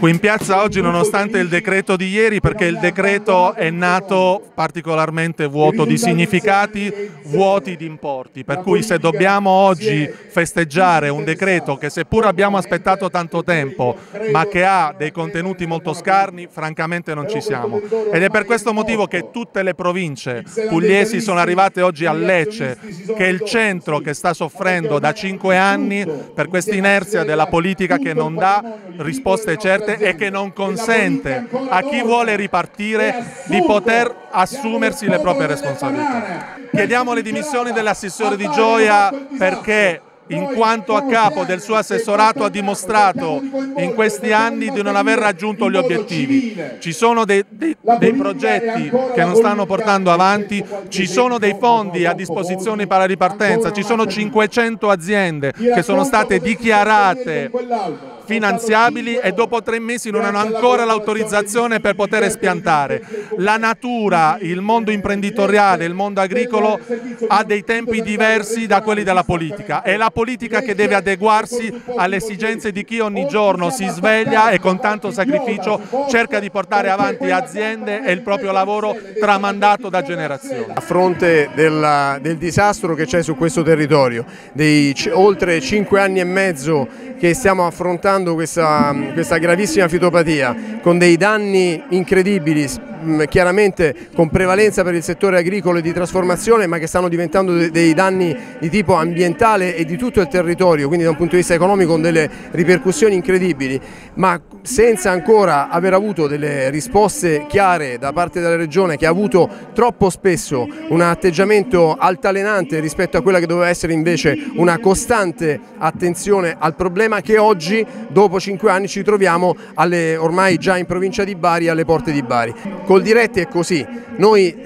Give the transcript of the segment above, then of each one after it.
qui in piazza oggi nonostante il decreto di ieri, perché il decreto è nato particolarmente vuoto di significati, vuoti di importi, per cui se dobbiamo oggi festeggiare un decreto che seppur abbiamo aspettato tanto tempo ma che ha dei contenuti molto scarni, francamente non ci siamo. Ed è per questo motivo che tutte le province pugliesi sono arrivate oggi a Lecce, che è il centro che sta soffrendo da 5 anni per questa inerzia della politica che non dà risposte certe e che non consente a chi vuole ripartire di poter assumersi le proprie responsabilità. Chiediamo le dimissioni dell'assessore Di Gioia perché in quanto a capo del suo assessorato ha dimostrato in questi anni di non aver raggiunto gli obiettivi. Ci sono dei progetti che non stanno portando avanti, ci sono dei fondi a disposizione per la ripartenza, ci sono 500 aziende che sono state dichiarate finanziabili e dopo 3 mesi non hanno ancora l'autorizzazione per poter espiantare. La natura, il mondo imprenditoriale, il mondo agricolo ha dei tempi diversi da quelli della politica. È la politica che deve adeguarsi alle esigenze di chi ogni giorno si sveglia e con tanto sacrificio cerca di portare avanti aziende e il proprio lavoro tramandato da generazioni. A fronte del disastro che c'è su questo territorio, dei oltre 5 anni e mezzo che stiamo affrontando questa gravissima fitopatia, con dei danni incredibili, chiaramente con prevalenza per il settore agricolo e di trasformazione, ma che stanno diventando dei danni di tipo ambientale e di tutto il territorio, quindi da un punto di vista economico con delle ripercussioni incredibili, ma senza ancora aver avuto delle risposte chiare da parte della Regione, che ha avuto troppo spesso un atteggiamento altalenante rispetto a quella che doveva essere invece una costante attenzione al problema, che oggi dopo 5 anni ci troviamo ormai già in provincia di Bari, alle porte di Bari. Col Diretti è così, noi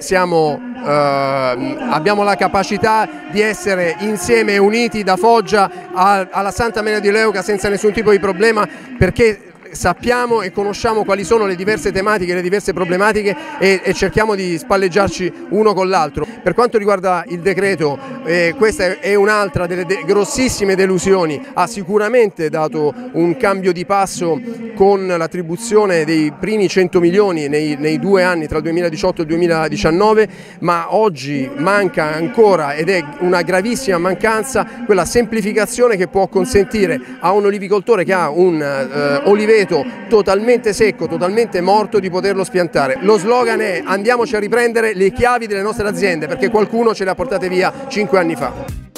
abbiamo la capacità di essere insieme uniti da Foggia alla Santa Maria di Leuca senza nessun tipo di problema, perché sappiamo e conosciamo quali sono le diverse tematiche, le diverse problematiche e cerchiamo di spalleggiarci uno con l'altro. Per quanto riguarda il decreto, questa è un'altra delle grossissime delusioni. Ha sicuramente dato un cambio di passo con l'attribuzione dei primi 100 milioni nei 2 anni tra il 2018 e il 2019, ma oggi manca ancora, ed è una gravissima mancanza, quella semplificazione che può consentire a un olivicoltore che ha un oliveto totalmente secco, totalmente morto, di poterlo spiantare. Lo slogan è: andiamoci a riprendere le chiavi delle nostre aziende, perché qualcuno ce le ha portate via 5 anni fa.